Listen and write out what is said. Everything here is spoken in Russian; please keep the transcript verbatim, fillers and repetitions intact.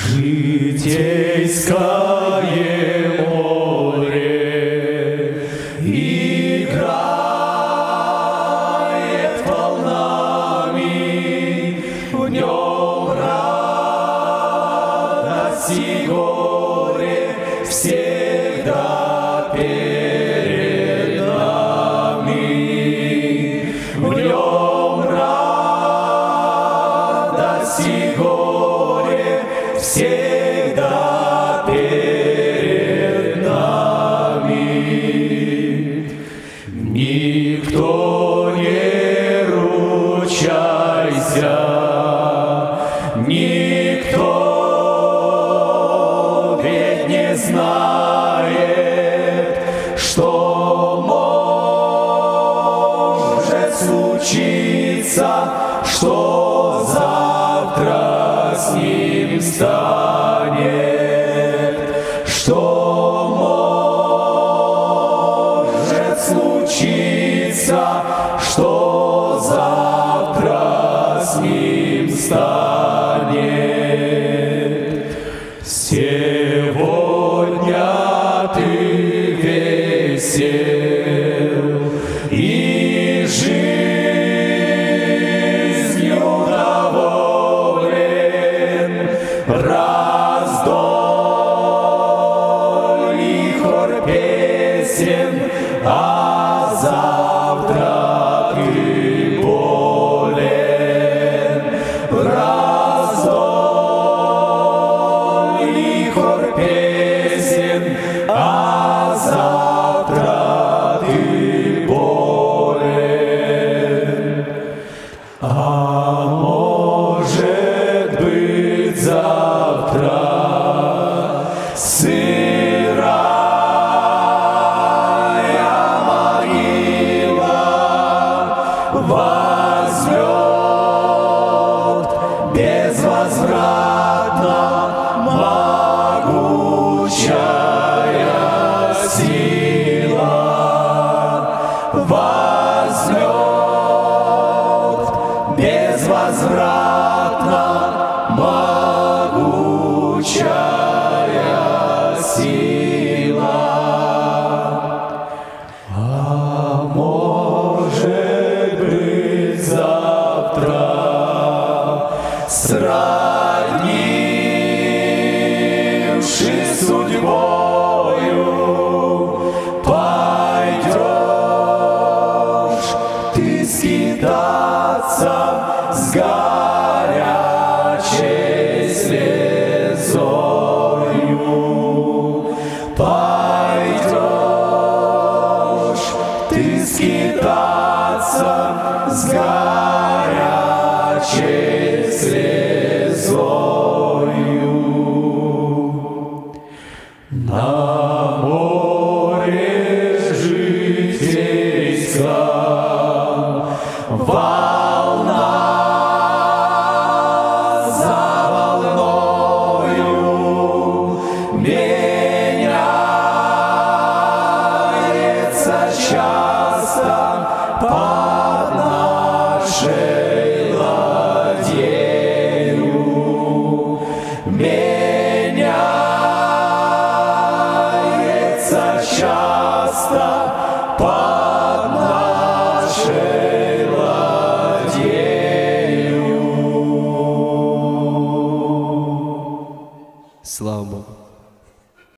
Житейское море играет волнами, в нем радость и горе всегда перед нами, в нем радость и горе всегда перед нами. Никто не ручайся, никто ведь не знает, что может случиться, что завтра с ним станет, что может случиться, что завтра с ним станет. Сегодня ты весел и жизнью доволен, раздольный хор песен, а завтра ты болен, раздольный хор песен, а завтра ты болен. А может быть завтра сырая могила возьмет безвозвратно могучая сила, возьмет безвозвратно могучая сила. А может быть завтра сроднившись судьбою, пойдешь ты скитаться с горячей слезою, пойдешь ты скитаться с горячей слезою. На море житейском волна за волною меняется часто под нашей ладьею, меняется часто под нашей ладьею. Слава Богу.